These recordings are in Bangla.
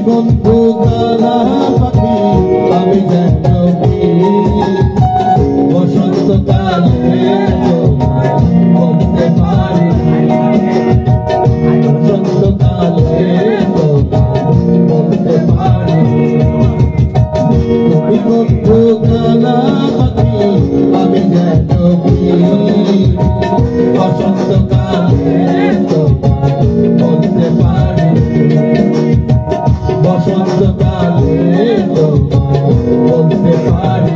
বন্ধু কালা পাখি আমি যেন বসন্তকালে বলতে পারি বসন্তকালে বলতে পারি তুমি বন্ধু কালা পাখি আমি যেন বসন্তকালে বলতে পারি বসন্তকালে বলতে পারি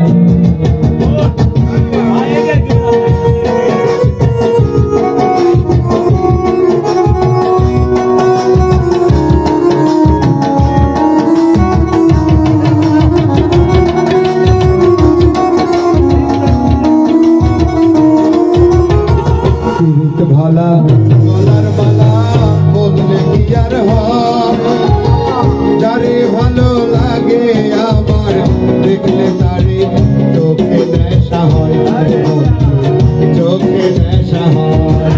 ভালা গলার মালা বললে কি আর হয় যারে ভালো লাগে আমার দেখলে তারে চোখে নেশা হয় চোখে নেশা হয়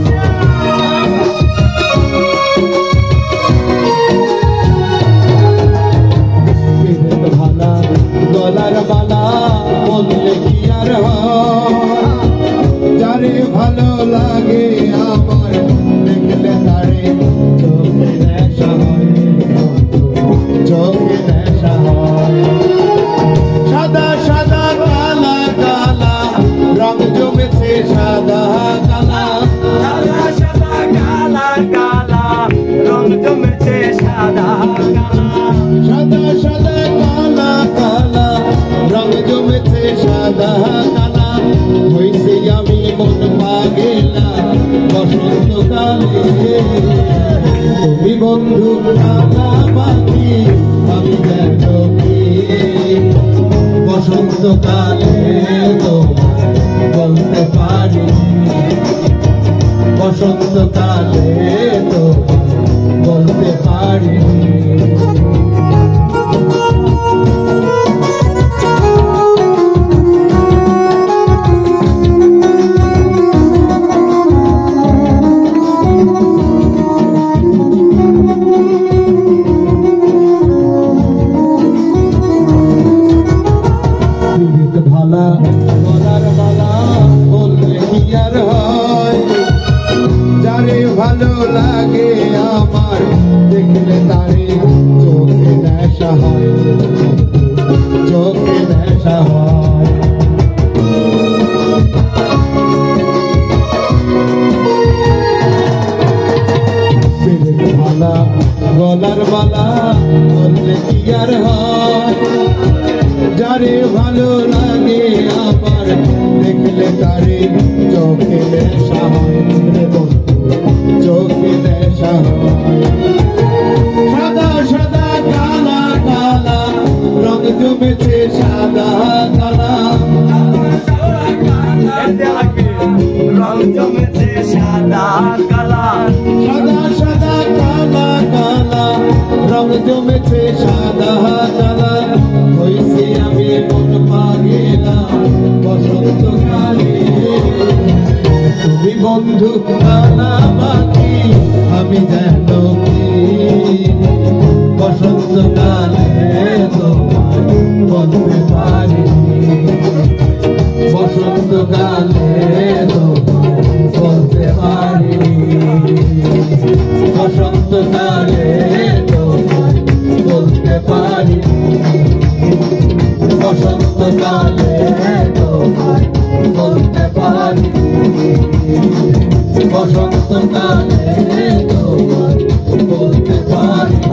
ভালা গলার মালা বললে কি আর হয় যারে ভালো লাগে আমার দেখলে তারে চোখে নেশা হয় চোখে নেশা হয় সাদা সাদা কালা কালা রং জমেছে সাদা কালা সাদা সাদা কালা কালা রং জমেছে সাদা কালা সাদা সাদা কালা কালা রং জমেছে সাদা কালা হইছে আমি মন পাগেলা বসন্তকালে তুমি বন্ধু কালা পাখি আমি যেন বসন্তকালে বলতে পারি বসন্তকালে বলতে পারি ভালা গলার মালা বললে কি আর হয় যারে ভালো লাগে আমার দেখলে তারে চোখে নেশা হয় চোখে নেশা হয় ভালা গলার মালা বললে কি আর হয় যারে ভালো লাগে আমার দেখলে তারে চোখে নেশা হয় চোখে নেশা হয় সাদা সাদা কালা কালা রং জমেছে সাদা কালা রং জমেছে সাদা কালা সাদা সাদা কালা কালা রং জমেছে সাদা কালা হইছে আমি মন পাগেলা বসন্তকালে তুমি বন্ধু কালা পাখি আমি যেন বসন্তকালে বলতে পারি বসন্তকালে বলতে পারি বসন্তকালে বলতে পারি বসন্তকালে বলতে পারি বসন্তকালে বলতে পারি